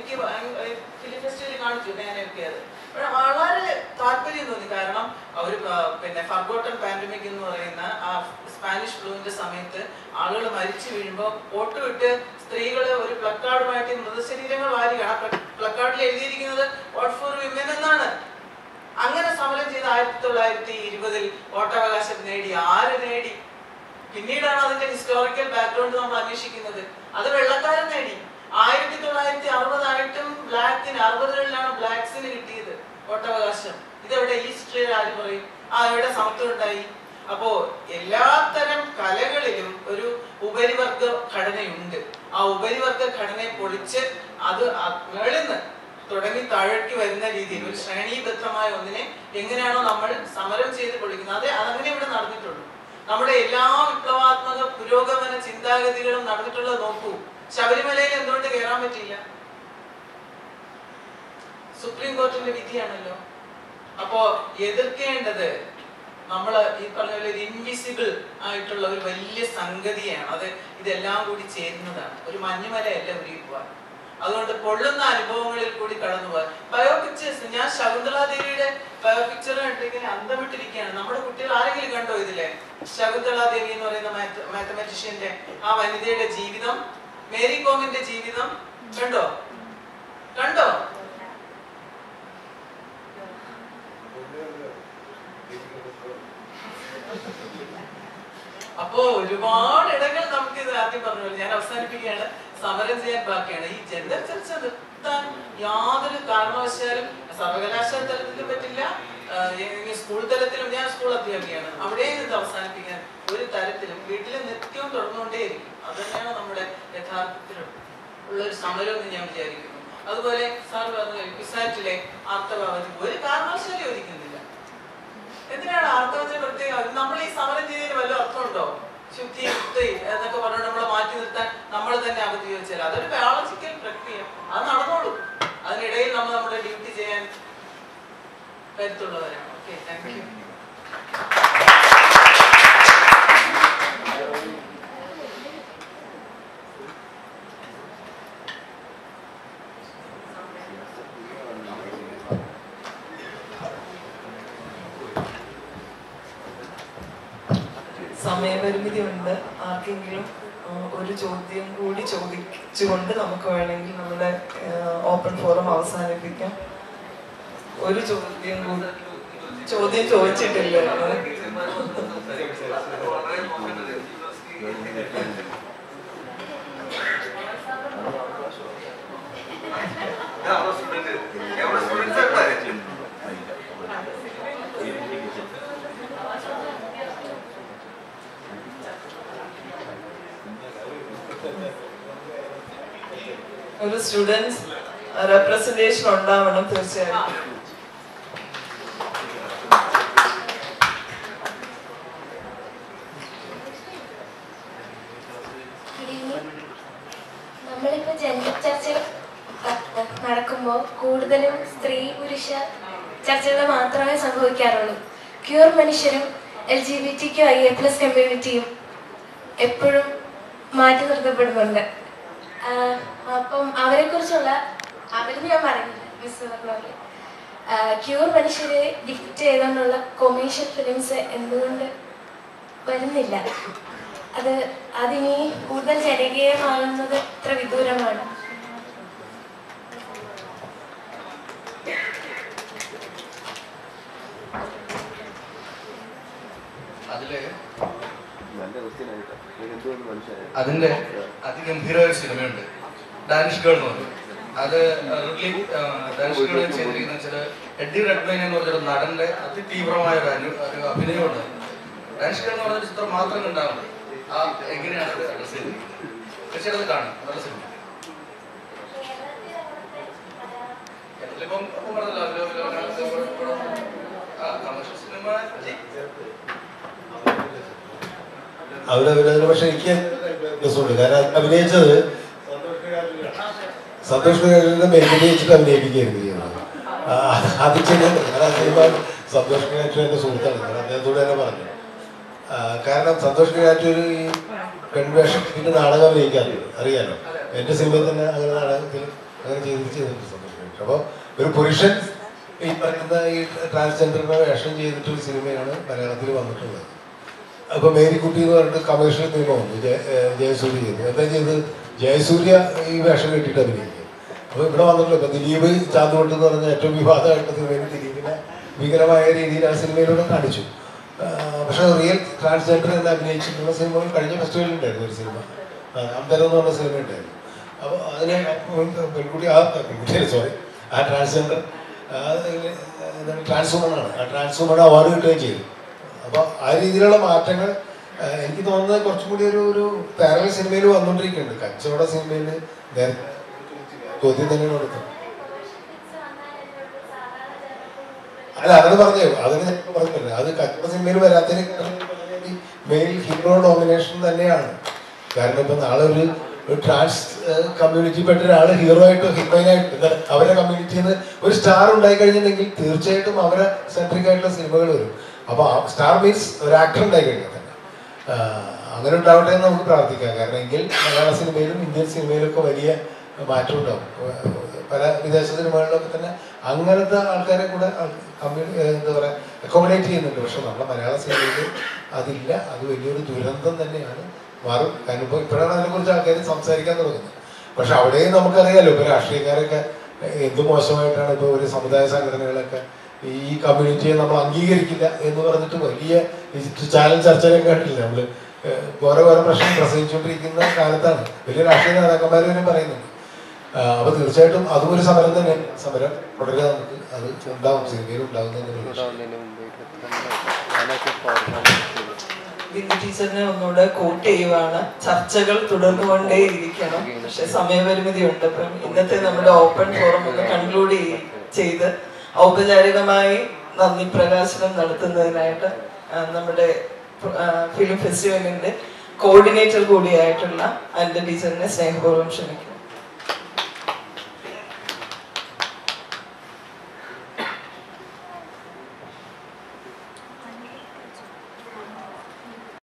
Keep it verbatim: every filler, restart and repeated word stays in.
എനിക്ക് ഫിലിം ഫെസ്റ്റിവലിൽ കാണിച്ചു ഞാനൊക്കെ അത്. വളരെ താല്പര്യം തോന്നി. കാരണം അവർ പിന്നെ ഫർഗോട്ടൺ പാൻഡമിക് എന്ന് പറയുന്ന ആ സ്പാനിഷ് ഫ്ലൂവിന്റെ സമയത്ത് ആളുകൾ മരിച്ചു വീഴുമ്പോൾ ഓട്ടുവിട്ട് സ്ത്രീകള് ഒരു പ്ലക്കാർഡുമായിട്ട് മൃതശരീരങ്ങൾ വാരികയാണ്. ആ പ്ലക്കാർഡിൽ എഴുതിയിരിക്കുന്നത് വോട്ട് ഫോർ വിമൻ എന്നാണ്. അങ്ങനെ സമരം ചെയ്ത് ആയിരത്തി തൊള്ളായിരത്തി ഇരുപതിൽ വോട്ടവകാശം നേടി. ആര് നേടി? പിന്നീടാണ് അതിന്റെ ഹിസ്റ്റോറിക്കൽ ബാക്ക്ഗ്രൗണ്ട് നമ്മൾ അന്വേഷിക്കുന്നത്. അത് വെള്ളക്കാരൻ നേടി. ആയിരത്തി തൊള്ളായിരത്തി അറുപതായിട്ടും ബ്ലാക്കിന് അറുപതുകളിലാണ് ബ്ലാക്സിന് കിട്ടിയത് വോട്ടവകാശം. ഇതെവിടെ ഹിസ്റ്ററിയിൽ ആര് പറയും? ആ എവിടെ സമത്വം ഉണ്ടായി? അപ്പോ എല്ലാത്തരം കലകളിലും ഒരു ഉപരിവർഗ ഘടനയുണ്ട്. ആ ഉപരിവർഗ ഘടനയെ പൊളിച്ച് അത് മേളിന്ന് തുടങ്ങി താഴേക്ക് വരുന്ന രീതിയിൽ ഒരു ശ്രേണീബദ്ധമായ ഒന്നിനെ എങ്ങനെയാണോ നമ്മൾ സമരം ചെയ്ത് പൊളിക്കുന്നത്, അത് അതങ്ങനെ ഇവിടെ നടന്നിട്ടുള്ളൂ. നമ്മുടെ എല്ലാ വിപ്ലവാത്മക പുരോഗമന ചിന്താഗതികളും നടന്നിട്ടുള്ളത് നോക്കൂ. ശബരിമലയിൽ എന്തുകൊണ്ട് കയറാൻ പറ്റിയില്ല? സുപ്രീം കോർട്ടിന്റെ വിധിയാണല്ലോ. അപ്പോ എതിർക്കേണ്ടത് നമ്മള് ഈ പറഞ്ഞ പോലെ ഒരു ഇൻവിസിബിൾ ആയിട്ടുള്ള ഒരു വലിയ സംഗതിയാണ്. അത് ഇതെല്ലാം കൂടി ചേരുന്നതാണ്. ഒരു മഞ്ഞുമലയല്ല ഉരുകി പോവാൻ. അതുകൊണ്ട് പൊള്ളുന്ന അനുഭവങ്ങളിൽ കൂടി കടന്നു പോകാൻ ബയോ പിക്ചേഴ്സ്. ഞാൻ ശകുന്തളാ ദേവിയുടെ ബയോ പിക്ചർ കണ്ടിങ്ങനെ അന്തമിട്ടിരിക്കുകയാണ്. നമ്മുടെ കുട്ടികൾ ആരെങ്കിലും കണ്ടോ ഇതിലെ? ശകുന്തളാ ദേവി എന്ന് പറയുന്ന മാത്തമാറ്റീഷ്യന്റെ ആ വനിതയുടെ ജീവിതം, മേരി കോമിന്റെ ജീവിതം കണ്ടോ? കണ്ടോ? അപ്പോ ഒരുപാട് ഇടങ്ങൾ നമുക്ക് ഇത് ആദ്യം പറഞ്ഞല്ലോ. ഞാൻ അവസാനിപ്പിക്കുകയാണ്. സമരം ചെയ്യാൻ ബാക്കിയാണ്. ഈ ജെൻഡർ ചർച്ച നിർത്താൻ യാതൊരു കാരണവശാലും സർവകലാശാല തലത്തിലും പറ്റില്ല, സ്കൂൾ തലത്തിലും. ഞാൻ സ്കൂൾ അധ്യാപികയാണ്. അവിടെയും ഇത് അവസാനിപ്പിക്കാൻ ഒരു തരത്തിലും വീട്ടിലും നിത്യവും തുടർന്നുകൊണ്ടേയിരിക്കും. അത് തന്നെയാണ് നമ്മുടെ യഥാർത്ഥത്തിൽ ഉള്ളൊരു സമരം എന്ന് ഞാൻ വിചാരിക്കുന്നു. അതുപോലെ സാർ പറഞ്ഞു പിസാറ്റിലെ ആർത്തവാവധി ഒരു കാരണവശാലും യോജിക്കുന്നില്ല. എന്തിനാണ് ആർത്തവത്തിന് പ്രത്യേകം? നമ്മൾ ഈ സമരം ചെയ്തതിന് വല്ല അർത്ഥമുണ്ടോ? ശുദ്ധി യുക്തി എന്നൊക്കെ പറഞ്ഞിട്ട് നമ്മളെ മാറ്റി നിർത്താൻ നമ്മൾ തന്നെ അവധി ചോദിച്ചാൽ അതൊരു ബയോളജിക്കൽ പ്രക്രിയ. അത് നടന്നോളൂ. അതിനിടയിൽ നമ്മൾ നമ്മുടെ ഡ്യൂട്ടി ചെയ്യാൻ കരുത്തുള്ളവരാണ്. Okay, thank you. സമയപരിമിതി ഉണ്ട്. ആർക്കെങ്കിലും ഒരു ചോദ്യം കൂടി ചോദിച്ചുകൊണ്ട് നമുക്ക് വേണമെങ്കിൽ നമ്മുടെ ഓപ്പൺ ഫോറം അവസാനിപ്പിക്കാം. ഒരു ചോദ്യം കൂടി ചോദ്യം ചോദിച്ചിട്ടില്ല. ഒരു സ്റ്റുഡൻസ് റെപ്രസെന്റേഷൻ ഉണ്ടാവണം തീർച്ചയായും. നമ്മളിപ്പോ ജെൻഡർ ചർച്ചകൾ നടക്കുമ്പോൾ കൂടുതലും സ്ത്രീ പുരുഷ ചർച്ചകൾ മാത്രമേ സംഭവിക്കാറുള്ളൂ. ക്യൂർ മനുഷ്യരും L G B T Q I A plus കമ്മ്യൂണിറ്റിയും എപ്പോഴും മാറ്റി നിർത്തപ്പെടുന്നുണ്ട്. അപ്പം അവരെ കുറിച്ചുള്ള അവരെന്ന് ഞാൻ പറയുന്നില്ല, മിസ് പറഞ്ഞ ക്യൂർ മനുഷ്യരെ ഡിക്റ്റ് ചെയ്തുകൊണ്ടുള്ള കൊമേഴ്ഷ്യൽ ഫിലിംസ് എന്തുകൊണ്ട് വരുന്നില്ല? അത് അതിനി കൂടുതൽ ജനകീയമാകുന്നത് ഇത്ര വിദൂരമാണ്. അതിന്റെ അതിഗംഭീരമായ സിനിമയുണ്ട്, ഡാനിഷ് ഗേൾ എന്ന് പറയും. അത് ഡാനിഷ് ഗേൾ ചെയ്തിരിക്കുന്ന ചില എഡ്ഡി റെഡ്മൈൻ എന്ന് പറഞ്ഞൊരു നടന്റെ അതിതീവ്രമായ ഒരു അഭിനയമുണ്ട്. ഡാനിഷ് ഗേൾ എന്ന് പറഞ്ഞ ചിത്രം മാത്രം കണ്ടാൽ മതി. ആ എങ്ങനെയാണ് അത് അഡ്രസ് ചെയ്തിരിക്കുന്നത് തീർച്ചയായിട്ടും അത് കാണും. നല്ല സിനിമ. ഇപ്പം പറഞ്ഞല്ലോ കമേഴ്ഷ്യൽ സിനിമ അവരഭിനയിച്ചത്. പക്ഷെ എനിക്ക് രസമുണ്ട്, കാരണം അഭിനയിച്ചത് സന്തോഷ് കുമാറിനെ മെരുകടിച്ചിട്ട് അഭിനയിപ്പിക്കുകയായിരുന്നു ചെയ്യുന്നത്. അത് ചെയ്യുന്നത് കാരണം സിനിമ സന്തോഷ് കുമാർ എൻ്റെ സുഹൃത്താണ്, കാരണം അദ്ദേഹത്തോട് തന്നെ പറഞ്ഞു. കാരണം സന്തോഷ് കുമാർ ഒരു ഈ പെൺവേഷം പിന്നെ നാടകം അഭിനയിക്കാറുണ്ട്, അറിയാലോ. എൻ്റെ സിനിമയിൽ തന്നെ അങ്ങനെ നാടകത്തിൽ അങ്ങനെ ചെയ്തിട്ട് ചെയ്തിട്ടുണ്ട് സന്തോഷം. അപ്പോൾ ഒരു പുരുഷൻ ഈ പറയുന്ന ഈ ട്രാൻസ്ജെൻഡറിനെ വേഷം ചെയ്തിട്ടൊരു സിനിമയാണ് മലയാളത്തിൽ വന്നിട്ടുള്ളത്. അപ്പോൾ മേരിക്കുട്ടി എന്ന് പറഞ്ഞിട്ട് കമേഴ്ഷ്യൽ സിനിമ വന്നു, ജയ ജയസൂര്യ ചെയ്തു. എന്താ ചെയ്ത് ജയസൂര്യ ഈ വേഷം കെട്ടിയിട്ട് അഭിനയിക്കും. അപ്പോൾ ഇവിടെ വന്നിട്ടുള്ള ഇപ്പം ദിലീപ് ചാന്തുകൊട്ട് എന്ന് പറഞ്ഞ ഏറ്റവും വിവാദമായിട്ടുള്ള സിനിമയിൽ ദിലീപിനെ ഭീകരമായ രീതിയിൽ ആ സിനിമയിലൂടെ കാണിച്ചു. പക്ഷേ റിയൽ ട്രാൻസ്ജെൻഡർ എന്ന് അഭിനയിച്ചിട്ടുള്ള സിനിമകൾ കഴിഞ്ഞ ഫെസ്റ്റിവലിലുണ്ടായിരുന്നു. ഒരു സിനിമ അമ്പരം എന്ന് പറഞ്ഞ സിനിമ ഉണ്ടായിരുന്നു. അപ്പോൾ അതിനെ പെൺകുട്ടി ആ പെൺകുട്ടിയെ സോറി ആ ട്രാൻസ്ജെൻഡർ എന്താണ് ട്രാൻസ്വുമണാണ്. ആ ട്രാൻസ്വുമൺ അവാർഡ് കിട്ടുകയും ചെയ്തു. അപ്പോൾ ആ രീതിയിലുള്ള മാറ്റങ്ങൾ എനിക്ക് തോന്നുന്നത് കുറച്ചും കൂടി ഒരു ഒരു പാരലൽ സിനിമയിൽ വന്നുകൊണ്ടിരിക്കുന്നുണ്ട്. കച്ചവട സിനിമയിൽ നേരത്തെ ചോദ്യം തന്നെയാണ് കൊടുത്തത്. അല്ല അതാണ് പറഞ്ഞത്, അതിന് ഞാൻ പറഞ്ഞില്ല. അത് കച്ചവട സിനിമയിൽ വരാത്തതിന് മെയിൽ ഹീറോ ഡോമിനേഷൻ തന്നെയാണ്. കാരണം ഇപ്പം നാളെ ഒരു ട്രാൻസ് കമ്മ്യൂണിറ്റിപ്പെട്ട ഒരാൾ ഹീറോ ആയിട്ടോ ഹീറോയിനായിട്ടോ അവരുടെ കമ്മ്യൂണിറ്റിയിൽ നിന്ന് ഒരു സ്റ്റാർ ഉണ്ടായി കഴിഞ്ഞിട്ടുണ്ടെങ്കിൽ തീർച്ചയായിട്ടും അവരെ സെൻട്രിക് ആയിട്ടുള്ള സിനിമകൾ വരും. അപ്പോൾ സ്റ്റാർ മീൻസ് ഒരു ആക്ടർ ഉണ്ടായി കഴിഞ്ഞാൽ തന്നെ അങ്ങനെ ഉണ്ടാവട്ടെ എന്ന് നമുക്ക് പ്രാർത്ഥിക്കാം. കാരണം എങ്കിൽ മലയാള സിനിമയിലും ഇന്ത്യൻ സിനിമയിലൊക്കെ വലിയ മാറ്റം ഉണ്ടാവും. പല വിദേശ സിനിമകളിലൊക്കെ തന്നെ അങ്ങനത്തെ ആൾക്കാരെ കൂടെ കമ്മ്യൂണി എന്താ പറയുക അക്കോമഡേറ്റ് ചെയ്യുന്നുണ്ട്. പക്ഷെ നമ്മുടെ മലയാള സിനിമയിൽ അതില്ല. അത് വലിയൊരു ദുരന്തം തന്നെയാണ് മാറും. കാരണം ഇപ്പോൾ ഇപ്പോഴാണ് അതിനെക്കുറിച്ച് ആൾക്കാർ സംസാരിക്കാൻ തുടങ്ങുന്നത്. പക്ഷെ അവിടെയും നമുക്കറിയാമല്ലോ ഇപ്പോൾ രാഷ്ട്രീയക്കാരൊക്കെ എന്ത് മോശമായിട്ടാണ് ഇപ്പോൾ ഒരു സമുദായ സംഘടനകളൊക്കെ ഈ കമ്മ്യൂണിറ്റിയെ നമ്മൾ അംഗീകരിക്കില്ല എന്ന് പറഞ്ഞിട്ട് വലിയ ചാനൽ ചർച്ചയിലൊക്കെ കണ്ടില്ല. നമ്മൾ ഓരോ ഓരോ പ്രശ്നം പ്രസംഗിച്ചുകൊണ്ടിരിക്കുന്ന കാലത്താണ് വലിയ രാഷ്ട്രീയ നേതാക്കന്മാർ വരെ പറയുന്നുണ്ട്. അപ്പോൾ തീർച്ചയായിട്ടും അതും ഒരു സമരം തന്നെ. സമരം തുടരുക, നമുക്ക് അത് ഉണ്ടാവും, സിനിമയിൽ ഉണ്ടാകുന്നതിന് ബിന്ദു ടീച്ചറിനെ ഒന്നുകൂടെ കോട്ട് ചെയ്യുവാണ്. ചർച്ചകൾ തുടർന്നുകൊണ്ടേയിരിക്കണം, പക്ഷെ സമയപരിമിതി ഉണ്ട്. അപ്പം ഇന്നത്തെ നമ്മുടെ ഓപ്പൺ ഫോറം ഒന്ന് കൺക്ലൂഡ് ചെയ്ത് ഔപചാരികമായി നന്ദി പ്രകാശനം നടത്തുന്നതിനായിട്ട് നമ്മുടെ ഫിലിം ഫെസ്റ്റിവലിന്റെ കോർഡിനേറ്റർ കൂടിയായിട്ടുള്ള അനിത ടീച്ചറിനെ സ്നേഹപൂർവ്വം ക്ഷണിക്കുന്നു.